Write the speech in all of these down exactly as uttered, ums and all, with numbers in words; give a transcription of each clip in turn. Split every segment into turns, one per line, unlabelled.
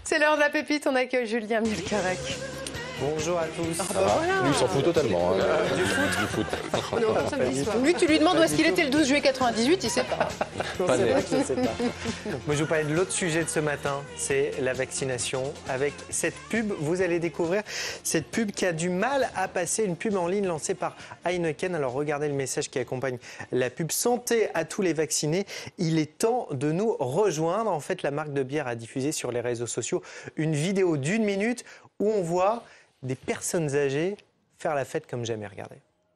C'est l'heure de la pépite, on accueille Julien Mielcarrec.
Bonjour à tous.
Ah bah voilà.
Lui, il s'en fout totalement. Hein.
Euh, du foot
Du foot.
Non, comme samedi soir. Lui, tu lui demandes où est-ce qu'il était le douze juillet quatre-vingt-dix-huit, il sait pas.
Non,
Pas
c'est
né.
vrai que je ne sais pas. Moi, je vais vous parler de l'autre sujet de ce matin, c'est la vaccination. Avec cette pub, vous allez découvrir cette pub qui a du mal à passer, une pub en ligne lancée par Heineken. Alors, regardez le message qui accompagne la pub. Santé à tous les vaccinés, il est temps de nous rejoindre. En fait, la marque de bière a diffusé sur les réseaux sociaux une vidéo d'une minute où on voit des personnes âgées faire la fête comme jamais. Regardez.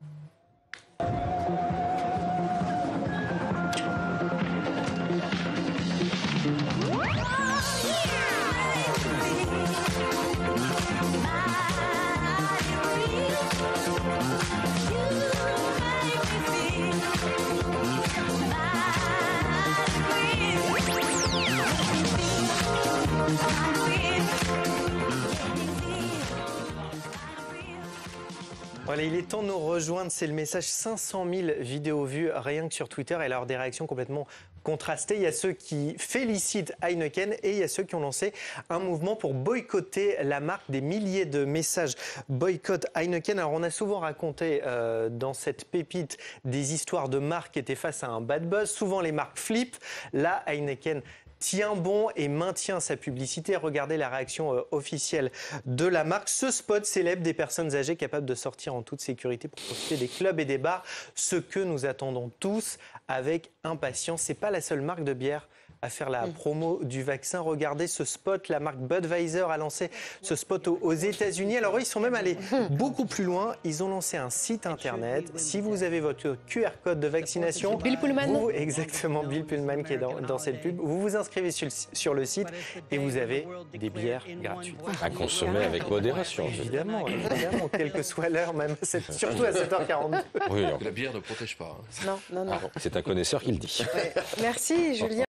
Voilà, il est temps de nous rejoindre, c'est le message cinq cent mille vidéos vues rien que sur Twitter et alors des réactions complètement contrastées. Il y a ceux qui félicitent Heineken et il y a ceux qui ont lancé un mouvement pour boycotter la marque. Des milliers de messages boycott Heineken. Alors on a souvent raconté euh, dans cette pépite des histoires de marques qui étaient face à un bad buzz. Souvent les marques flippent. Là, Heineken tient bon et maintient sa publicité. Regardez la réaction euh, officielle de la marque. Ce spot célèbre des personnes âgées capables de sortir en toute sécurité pour profiter des clubs et des bars. Ce que nous attendons tous avec impatience. C'est pas la seule marque de bière à faire la promo du vaccin. Regardez ce spot. La marque Budweiser a lancé ce spot aux États-Unis. Alors eux, ils sont même allés beaucoup plus loin. Ils ont lancé un site internet. Si vous avez votre Q R code de vaccination,
Bill Pullman.
vous, exactement, Bill Pullman qui est dans, dans cette pub, vous vous inscrivez sur le, sur le site et vous avez des bières gratuites.
À consommer avec modération.
Évidemment, évidemment, quelle que soit l'heure, même sept- surtout à sept heures quarante-deux.
Oui,
La bière ne protège pas. Hein.
Non, non, non.
c'est un connaisseur qui le dit.
Merci, Julien.